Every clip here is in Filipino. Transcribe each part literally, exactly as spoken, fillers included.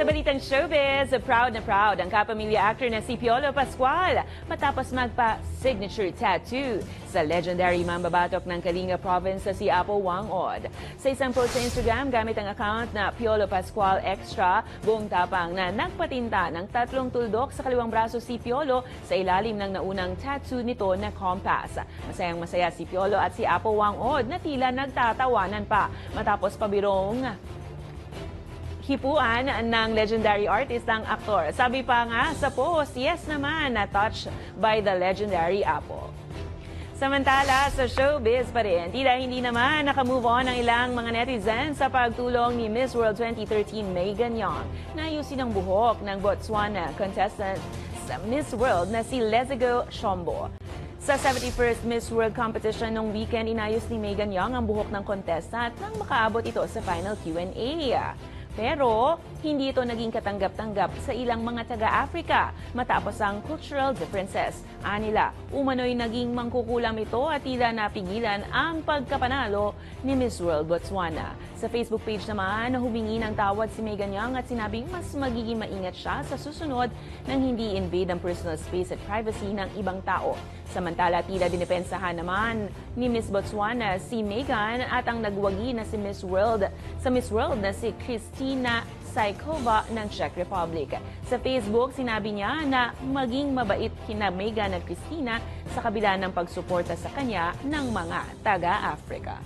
balitang showbiz, proud na proud ang kapamilya actor na si Piolo Pascual matapos magpa-signature tattoo sa legendary mambabatok ng Kalinga Province sa si Apo Wang-od. Sa isang post sa Instagram gamit ang account na Piolo Pascual Extra, buong tapang na nagpatinta ng tatlong tuldok sa kaliwang braso si Piolo sa ilalim ng naunang tattoo nito na compass. Masayang masaya si Piolo at si Apo Wang-od na tila nagtatawanan pa matapos pabirong hipuan ng legendary artist ang aktor. Sabi pa nga sa post, yes naman, na-touch by the legendary Apo. Samantala, sa showbiz pa rin, tila hindi naman nakamove on ang ilang mga netizens sa pagtulong ni Miss World twenty thirteen Megan Young na ayusin ang buhok ng Botswana contestant sa Miss World na si Lezigo Shombo. Sa seventy-first Miss World competition nung weekend, inayos ni Megan Young ang buhok ng contestant nang makaabot ito sa final Q and A. Pero hindi ito naging katanggap-tanggap sa ilang mga taga-Africa matapos ang cultural differences. Anila, umano'y naging mangkukulam ito at tila napigilan ang pagkapanalo ni Miss World Botswana. Sa Facebook page naman, humingi ng tawad si Megan Young at sinabing mas magiging maingat siya sa susunod nang hindi invade ang personal space at privacy ng ibang tao. Samantala, tila dinipensahan naman ni Miss Botswana si Megan at ang nagwagi na si Miss World sa Miss World na si Kristina Saikova ng Czech Republic. Sa Facebook, sinabi niya na maging mabait kina Megan at Kristina sa kabila ng pagsuporta sa kanya ng mga taga-Africa.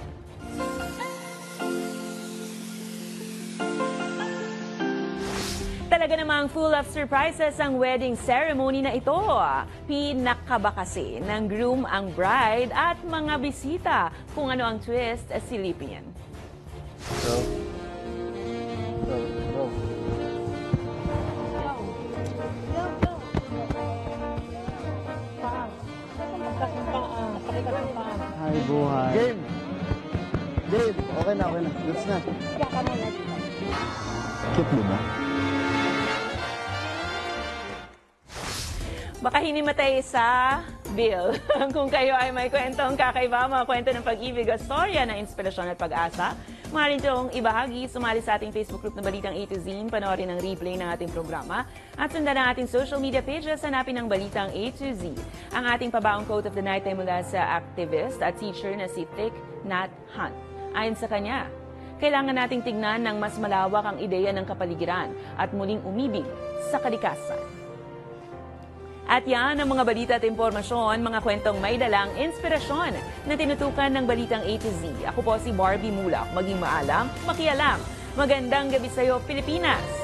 Talaga namang full of surprises ang wedding ceremony na ito. Pinakaba kasi ng groom ang bride at mga bisita. Kung ano ang twist, silipin yan. Go. Go. Go. Hi, buhay. Game! Game! Okay na, okay na. Goods na. Cute mo ba? Baka hinimatay sa bill. Kung kayo ay may kwentong kakaiba, mga kwento ng pag-ibig o storya na inspirasyon at pag-asa, maaari itong ibahagi, sumali sa ating Facebook group na Balitang A to Z, panoorin ang replay ng ating programa, at sundan ang ating social media pages, hanapin ang Balitang A to Z. Ang ating pabaong quote of the night ay mula sa activist at teacher na si Thich Nhat Hanh. Ayon sa kanya, kailangan nating tignan ng mas malawak ang ideya ng kapaligiran at muling umibig sa kalikasan. At yan ang mga balita at impormasyon, mga kwentong may dalang inspirasyon na tinutukan ng Balitang A to Z. Ako po si Barbie Mulak. Maging maalam, makialam. Magandang gabi sa iyo, Pilipinas!